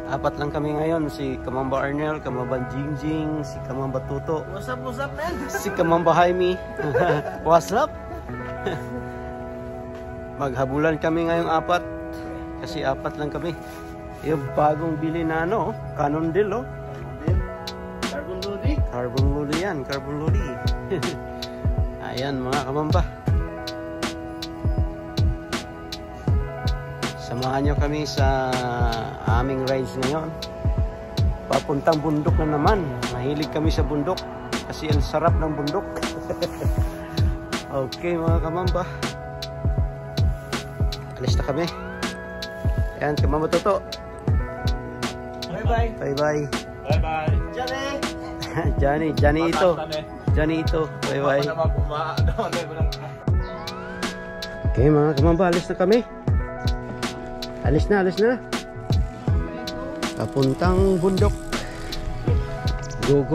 Apat lang kami ngayon, si Kamamba Arnel, Kamamba Jingjing, si Kamamba Tuto. What's up, man? Si Kamamba Jaime. What's up? Maghabulan kami ngayong apat. Kasi apat lang kami. Yung bagong bili na ano, Cannondale, oh. Carbon Lodi? Carbon Lodi yan, Carbon Lodi. Ayan mga Kamamba. Samahan nyo kami sa aming rides ngayon. Papuntang bundok na naman. Mahilig kami sa bundok kasi ang sarap ng bundok. Okay mga Kamamba, alis na kami. Ayan, Kamamba Toto. Bye bye. Bye bye. Bye bye. Johnny. Johnny ito. Bye bye. Okay mga Kamamba, alis na kami. Alis na. Papuntang bundok. Go.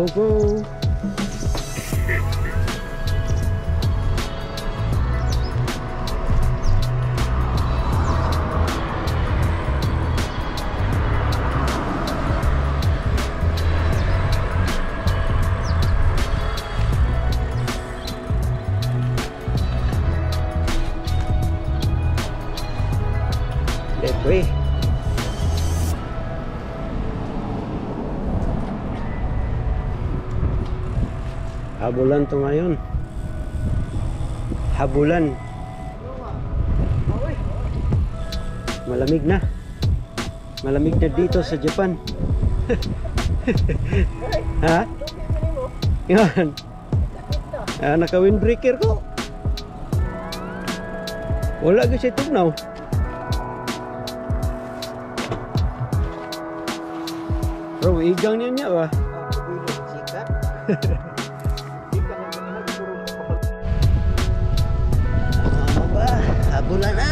Let's habulan to ngayon. Habulan. Malamig na. Malamig na dito sa Japan. Ha? Yan. Naka-windbreaker ko. Wala ko siya tugnaw. Bro, igang niya ba? Habulan na.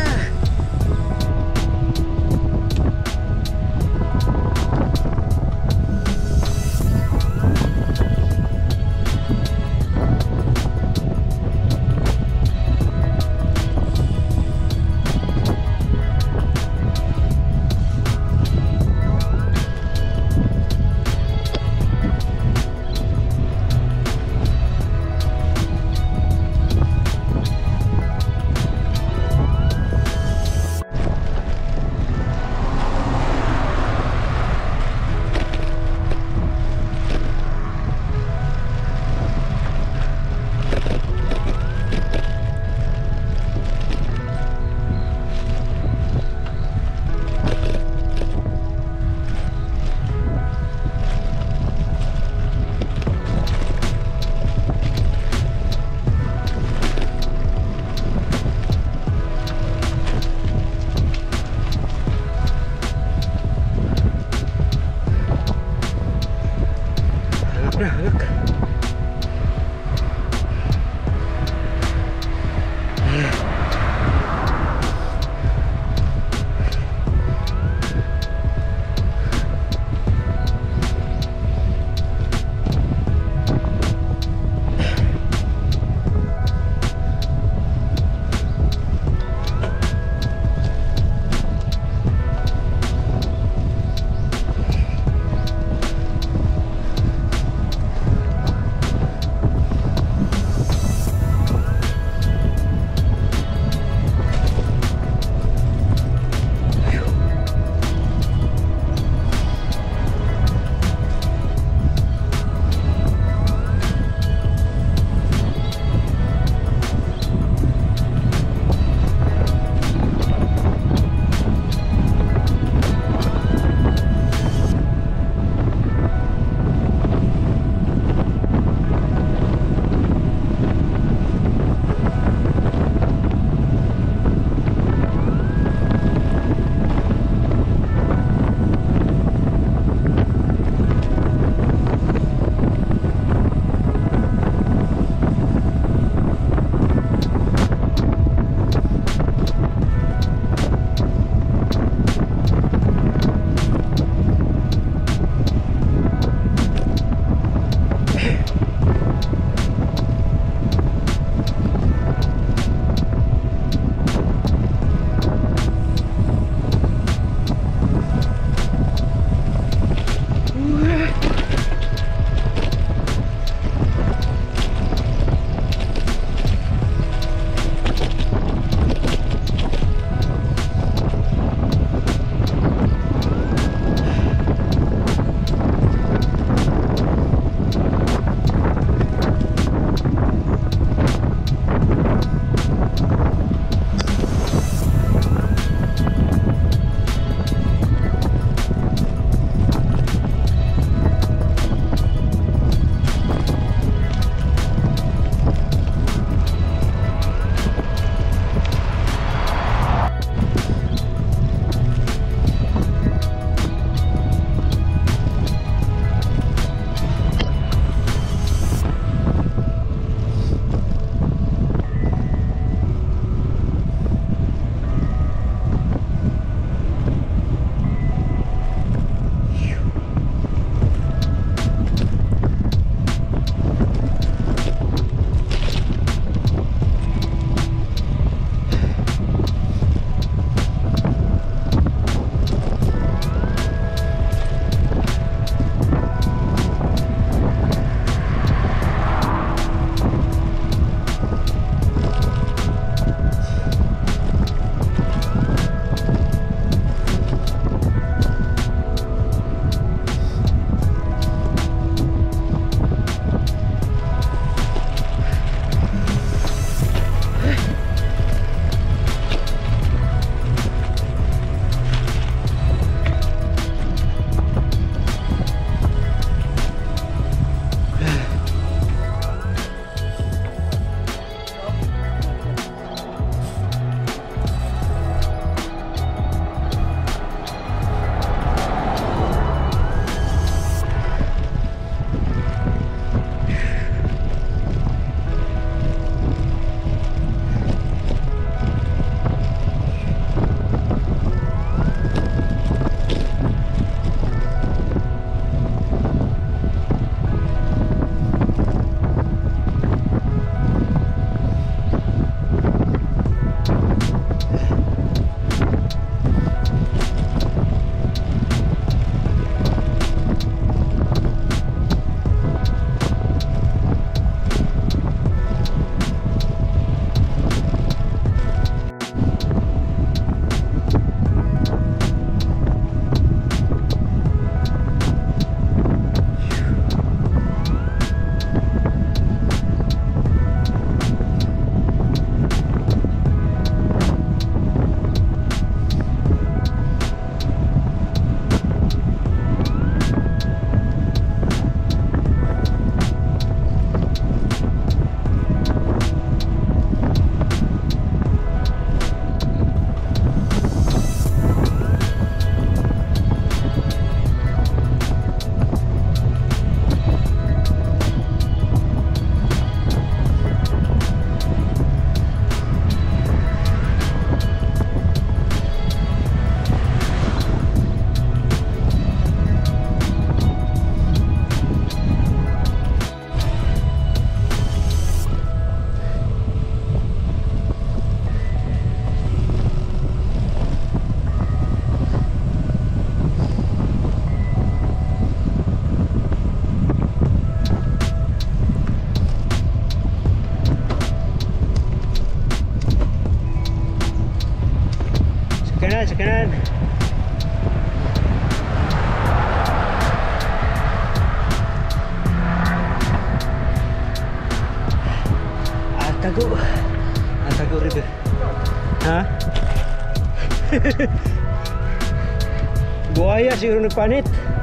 Buaya siguro nagpanit.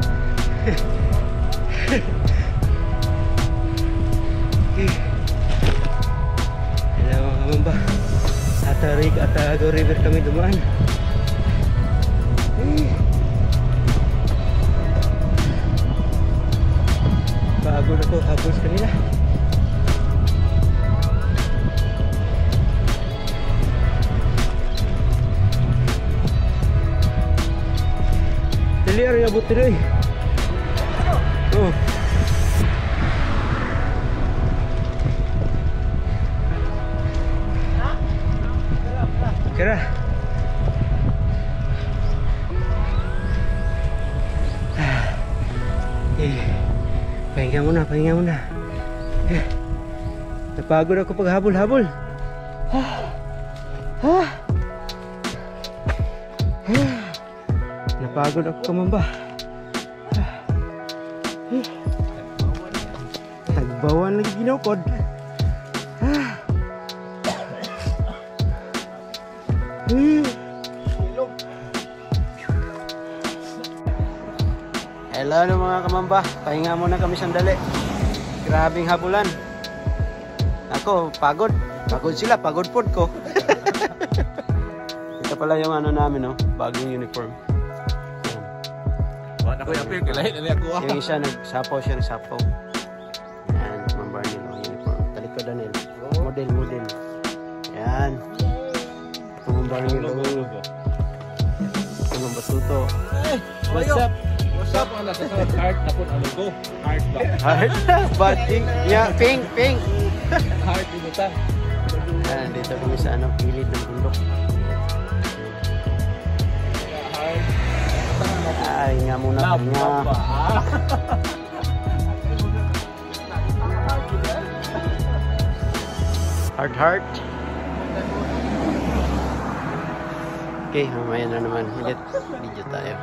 Hello mga kamamba. Atago River kami dumaan. Pagod ako habol sa kanila. Dali ari abot diri. Oh. Kira. Pahinga muna. Napagod ako pag habol-habol. Napagod ako kamamba. Nagbawan lagi ginukod. Hello mga kamamba, pahinga muna kami sandali. Grabing habulan. Ako pagod sila, pagod pod ko. Ito pala yung ano namin, no? Bagong uniform. Wala ko yapil, kilahin na ako. Yung isa nagsapaw siya, nagsapaw. Yan, mambar nila yung uniform. Talikodan nila. Model. Yan. Mambar nila. Ito ng batuto. What's up? Wala sa heart na po ang logo. Heart ba? Heart? But yeah, pink. Heart inutan. Yan, dito kami sa gilid ng bundok. Ay, nga muna nga. Heart. Okay, mamaya na naman. Ulit, video tayo.